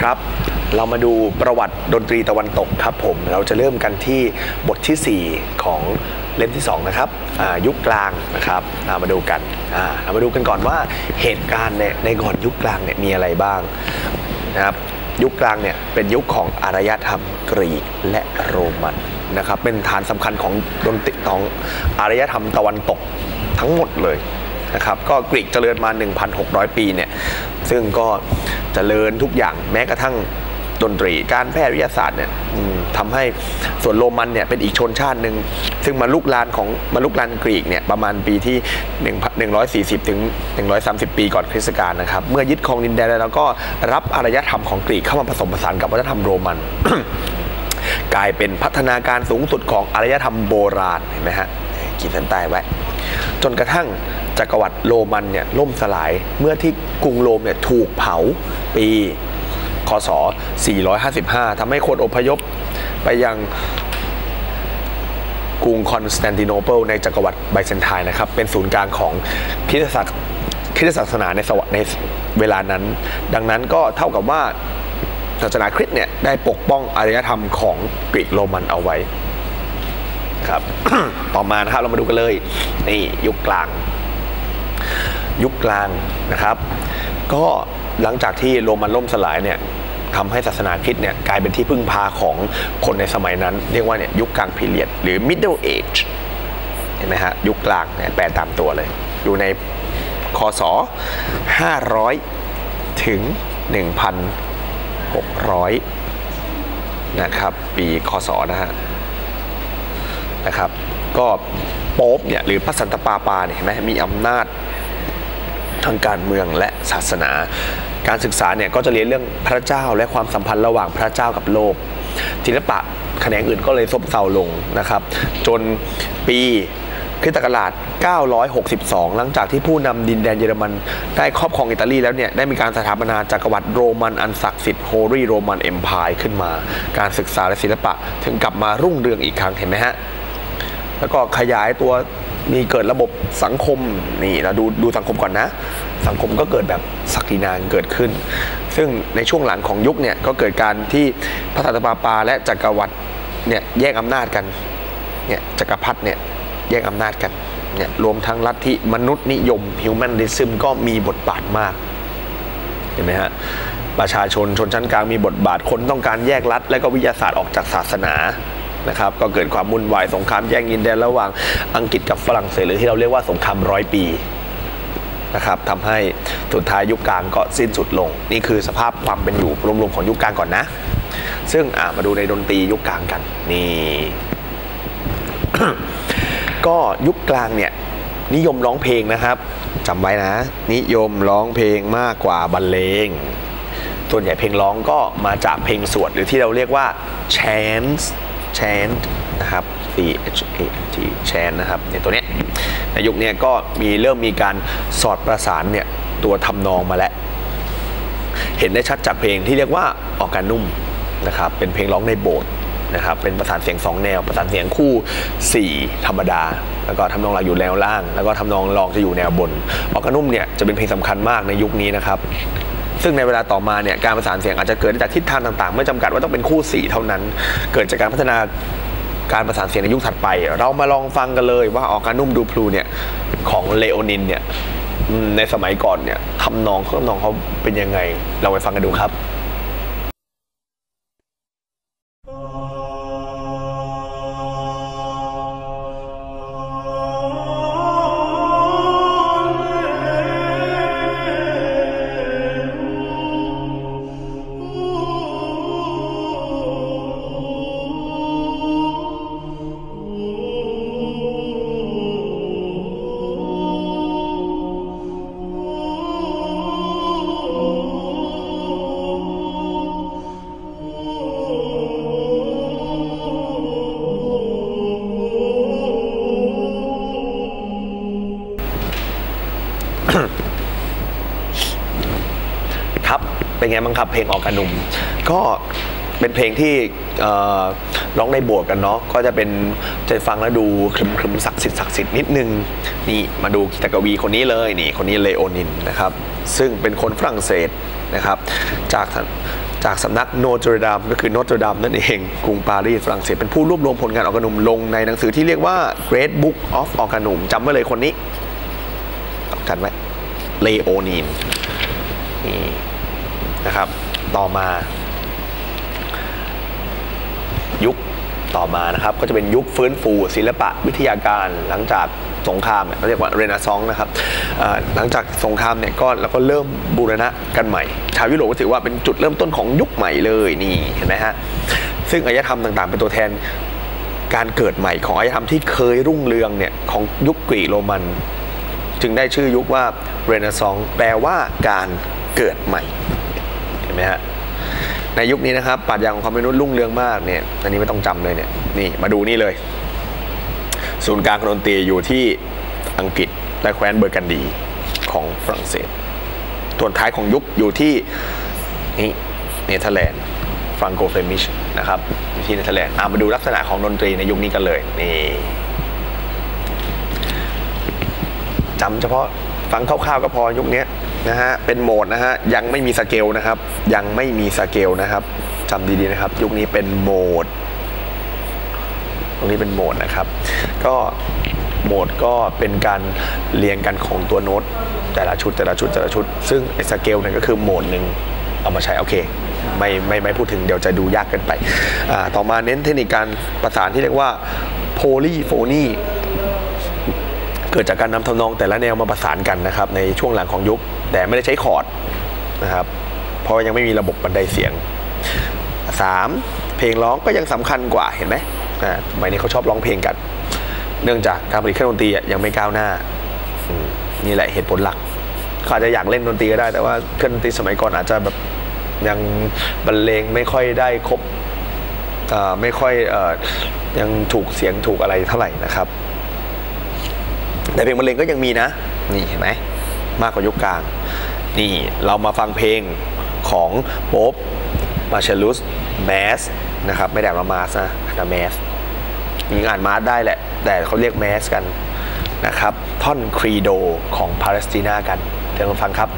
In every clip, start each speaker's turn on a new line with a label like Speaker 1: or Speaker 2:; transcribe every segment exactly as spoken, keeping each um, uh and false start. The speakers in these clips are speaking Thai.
Speaker 1: ครับเรามาดูประวัติดนตรีตะวันตกครับผมเราจะเริ่มกันที่บทที่สี่ของเล่มที่สองนะครับยุคกลางนะครับมาดูกันเรามาดูกันก่อนว่าเหตุการณ์ในในก่อนยุคกลางเนี่ยมีอะไรบ้างนะครับยุคกลางเนี่ยเป็นยุคของอารยธรรมกรีกและโรมันนะครับเป็นฐานสำคัญของดนตรีของอารยธรรมตะวันตกทั้งหมดเลยนะครับก็กรีกเจริญมา หนึ่งพันหกร้อย ปีเนี่ยซึ่งก็เจริญทุกอย่างแม้กระทั่งดนตรีการแพทย์วิทยาศาสตร์เนี่ยทำให้ส่วนโรมันเนี่ยเป็นอีกชนชาติหนึ่งซึ่งมาลุกลานของมาลุกลานกรีกเนี่ยประมาณปีที่หนึ่งร้อยสี่สิบถึงหนึ่งร้อยสามสิบปีก่อนคริสต์กาลนะครับเมื่อยึดครองดินแดนแล้วก็รับอารยธรรมของกรีกเข้ามาผสมผสานกับวัฒนธรรมโรมัน กลายเป็นพัฒนาการสูงสุดของอารยธรรมโบราณเห็นไหมฮะขีดเส้นใต้ไว้จนกระทั่งจักรวรรดิโรมันเนี่ยล่มสลายเมื่อที่กรุงโรมเนี่ยถูกเผาปีค.ศ. สี่ร้อยห้าสิบห้าทำให้คนอพยพไปยังกรุงคอนสแตนติโนเปิลในจักรวรรดิไบแซนไทน์นะครับเป็นศูนย์กลางของคริสตศาสนาคริสตศาสนาในสวรรค์ในเวลานั้นดังนั้นก็เท่ากับว่าศาสนาคริสต์เนี่ยได้ปกป้องอารยธรรมของกรีกโรมันเอาไว้ครับ ต่อมานะครับเรามาดูกันเลยนี่ยุคกลางยุคกลางนะครับก็หลังจากที่โรมันล่มสลายเนี่ยทำให้ศาสนาคริสต์เนี่ยกลายเป็นที่พึ่งพาของคนในสมัยนั้นเรียกว่าเนี่ยยุคกลางพีเรียดหรือ middle age เห็นไหมฮะยุคกลางเนี่ยแปลตามตัวเลยอยู่ในค.ศ. ห้าร้อยถึง หนึ่งพันหกร้อย นะครับปีค.ศ. นะฮะนะครับก็โป๊ปเนี่ยหรือพระสันตะปาปาเนี่ยเห็นไหมมีอำนาจทางการเมืองและศาสนาการศึกษาเนี่ยก็จะเรียนเรื่องพระเจ้าและความสัมพันธ์ระหว่างพระเจ้ากับโลกศิลปะแขนงอื่นก็เลยซบเซาลงนะครับจนปีคริสตศักราชเก้าร้อยหกสิบสองหลังจากที่ผู้นำดินแดนเยอรมันได้ครอบครองอิตาลีแล้วเนี่ยได้มีการสถาปนาจักรวรรดิโรมันอันศักดิ์สิทธิ์ Holy Roman Empire ขึ้นมาการศึกษาและศิลปะถึงกลับมารุ่งเรืองอีกครั้งเห็นไหมฮะแล้วก็ขยายตัวมีเกิดระบบสังคมนี่เราดูดูสังคมก่อนนะสังคมก็เกิดแบบศักดินาเกิดขึ้นซึ่งในช่วงหลังของยุคเนี่ยก็เกิดการที่พระสันตะปาปาและจักรวรรดิเนี่ยแย่งอำนาจกันเนี่ยจักรพรรดิเนี่ยแย่งอำนาจกันเนี่ยรวมทั้งลัทธิมนุษย์นิยม Humanism ก็มีบทบาทมากเห็นไหมฮะประชาชนชนชั้นกลางมีบทบาทคนต้องการแยกรัฐและก็วิทยาศาสตร์ออกจากศาสนานะครับก็เกิดความวุ่นวายสงครามแย่งดินแดนระหว่างอังกฤษกับฝรั่งเศสหรือที่เราเรียกว่าสงครามร้อยปีนะครับทำให้สุดท้ายยุคกลางก็สิ้นสุดลงนี่คือสภาพความเป็นอยู่รวมๆของยุคกลางก่อนนะซึ่งอ่ามาดูในดนตรียุคกลางกันนี่ ก็ยุคกลางเนี่ยนิยมร้องเพลงนะครับจำไว้นะนิยมร้องเพลงมากกว่าบรรเลงส่วนใหญ่เพลงร้องก็มาจากเพลงสวดหรือที่เราเรียกว่า chants chant นะครับ c h a n t chant นะครับในตัวเนี้ยในยุคนี้ก็มีเริ่มมีการสอดประสานเนี่ยตัวทำนองมาแล้วเห็นได้ชัดจากเพลงที่เรียกว่าออร์แกนุ่มนะครับเป็นเพลงร้องในโบสถ์นะครับเป็นประสานเสียงสองแนวประสานเสียงคู่สี่ธรรมดาแล้วก็ทำนองหลักอยู่แนวล่างแล้วก็ทำนองรองจะอยู่แนวบนออร์แกนุ่มเนี่ยจะเป็นเพลงสำคัญมากในยุคนี้นะครับซึ่งในเวลาต่อมาเนี่ยการประสานเสียงอาจจะเกิดจากทิศทางต่างๆไม่จำกัดว่าต้องเป็นคู่สี่เท่านั้นเกิดจากการพัฒนาการประสานเสียงในยุคถัดไปเรามาลองฟังกันเลยว่าออร์แกนุ่มดูพลูเนี่ยของเลโอนินเนี่ยในสมัยก่อนเนี่ยทำนองเครื่องนองเขาเป็นยังไงเราไปฟังกันดูครับครับเป็นไงบ้างครับเพลงออร์แกนุ่มก็เป็นเพลงที่ร้องในโบสถ์กันเนาะก็จะเป็นจะฟังแล้วดูครึมๆศักดิ์สิทธิ์ศักดิ์สิทธิ์นิดนึงนี่มาดูกีตกวีคนนี้เลยนี่คนนี้เลโอนินนะครับซึ่งเป็นคนฝรั่งเศสนะครับจากจากสำนักโนเทอร์ดามก็คือโนเทอร์ดามนั่นเองกรุงปารีสฝรั่งเศสเป็นผู้รวบรวมผลงานออร์แกนุมลงในหนังสือที่เรียกว่า Great Book of Organum จำไว้เลยคนนี้จำไว้เลโอนีนนี่นะครับต่อมายุคต่อมานะครับก็จะเป็นยุคฟื้นฟูศิลปะวิทยาการหลังจากสงครามเนี่ยเขาเรียกว่าเรเนซองส์นะครับหลังจากสงครามเนี่ยก็แล้วก็เริ่มบูรณะกันใหม่ชาวยุโรปก็ถือว่าเป็นจุดเริ่มต้นของยุคใหม่เลยนี่เห็นไหมฮะซึ่งอารยธรรมต่างๆเป็นตัวแทนการเกิดใหม่ของอารยธรรมที่เคยรุ่งเรืองเนี่ยของยุคกรีกโรมันจึงได้ชื่อยุคว่าเรเนซองส์แปลว่าการเกิดใหม่เห็นไหมฮะในยุคนี้นะครับปรัชญาของความเป็นมนุษย์รุ่งเรืองมากเนี่ยอันนี้ไม่ต้องจำเลยเนี่ยนี่มาดูนี่เลยศูนย์กลางดนตรีอยู่ที่อังกฤษและแคว้นเบอร์กันดีของฝรั่งเศสตัวท้ายของยุคอยู่ที่นี่เนเธอร์แลนด์ฟรังโกเฟมิชนะครับที่เนเธอร์แลนด์มาดูลักษณะของดนตรีในยุคนี้กันเลยนี่จำเฉพาะฟังคร่าวๆก็พอยุคนี้นะฮะเป็นโหมดนะฮะยังไม่มีสเกลนะครับยังไม่มีสเกลนะครับจำดีๆนะครับยุคนี้เป็นโหมดตรงนี้เป็นโหมดนะครับก็โหมดก็เป็นการเรียงกันของตัวโน้ตแต่ละชุดแต่ละชุดแต่ละชุดซึ่งไอ้สเกลเนี่ยก็คือโหมดหนึ่งเอามาใช้โอเคไม่ไม่ไม่พูดถึงเดี๋ยวจะดูยากเกินไปอ่าต่อมาเน้นเทคนิคการประสานที่เรียกว่าโพลีโฟนีเกิดจากการนำทำนองแต่ละแนวมาประสานกันนะครับในช่วงหลังของยุคแต่ไม่ได้ใช้คอร์ดนะครับเพราะยังไม่มีระบบบันไดเสียงสามเพลงร้องก็ยังสำคัญกว่าเห็นไหมอ่าสมัยนี้เขาชอบร้องเพลงกันเนื่องจากการผลิตเครื่องดนตรียังไม่ก้าวหน้านี่แหละเหตุผลหลักเขาอาจจะอยากเล่นดนตรีก็ได้แต่ว่าเครื่องดนตรีสมัยก่อนอาจจะแบบยังบรรเลงไม่ค่อยได้ครบไม่ค่อยยังถูกเสียงถูกอะไรเท่าไหร่นะครับแต่เพลงบรรเลงก็ยังมีนะนี่เห็นไหมมากกว่ายุคกลางนี่เรามาฟังเพลงของโป๊ปมาเชลุสแมสนะครับไม่ได้มามาสนะนะแมสมีงานมาสได้แหละแต่เขาเรียกแมสกันนะครับท่อนครีโดของปาเลสไตนากันเดี๋ยวมาฟังครับ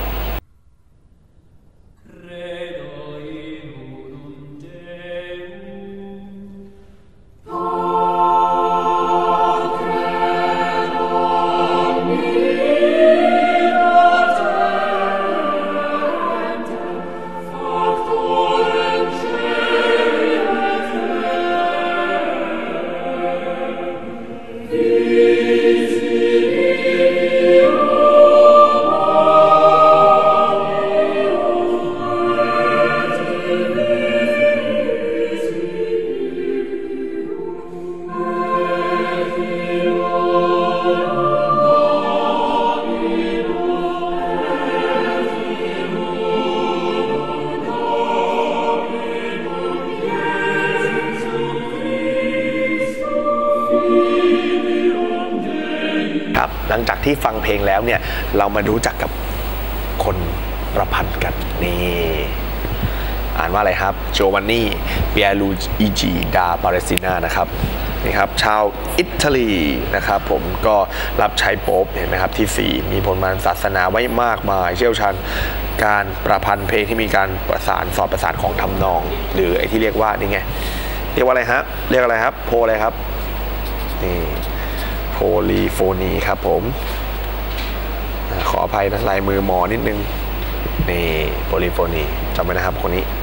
Speaker 1: หลังจากที่ฟังเพลงแล้วเนี่ยเรามารู้จักกับคนประพันธ์กันนี่อ่านว่าอะไรครับโจวานนีเปียรูอิจิดาปาเลสตินานะครับนี่ครับชาวอิตาลีนะครับผมก็รับใช้โป๊ปเห็นไหมครับที่สี่มีผลงานศาสนาไว้มากมายเชี่ยวชาญการประพันธ์เพลงที่มีการประสานสอดประสานของทำนองหรือไอ้ที่เรียกว่านี่ไงเรียกว่าอะไรฮะเรียกอะไรครับโพอะไรครับนี่โพลีโฟนีครับผมขออภัยนะลายมือหมอนิดนึงนี่โพลีโฟนีจำไว้นะครับคนนี้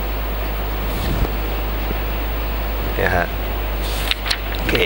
Speaker 1: เนี่ยฮะโอเค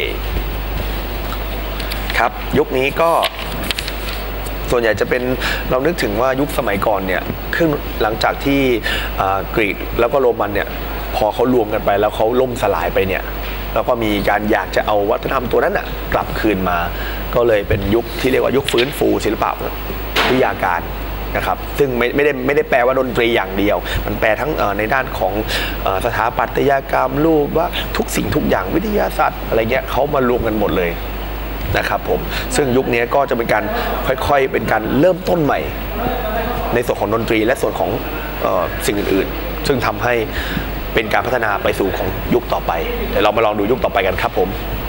Speaker 1: ครับยุคนี้ก็ส่วนใหญ่จะเป็นเรานึกถึงว่ายุคสมัยก่อนเนี่ยเครื่องหลังจากที่กรีกแล้วก็โรมันเนี่ยพอเขารวมกันไปแล้วเขาล่มสลายไปเนี่ยแล้วก็มีการอยากจะเอาวัฒนธรรมตัวนั้นน่ะกลับคืนมาก็เลยเป็นยุคที่เรียกว่ายุคฟื้นฟูศิลปะวิทยาการนะครับซึ่งไม่ไม่ได้ไม่ได้แปลว่าดนตรีอย่างเดียวมันแปลทั้งในด้านของสถาปัตยกรรมรูปว่าทุกสิ่งทุกอย่างวิทยาศาสตร์อะไรเงี้ยเขามารวมกันหมดเลยนะครับผมซึ่งยุคนี้ก็จะเป็นการค่อยๆเป็นการเริ่มต้นใหม่ในส่วนของดนตรีและส่วนของสิ่งอื่นๆซึ่งทำให้เป็นการพัฒนาไปสู่ของยุคต่อไปเดี๋ยวเรามาลองดูยุคต่อไปกันครับผม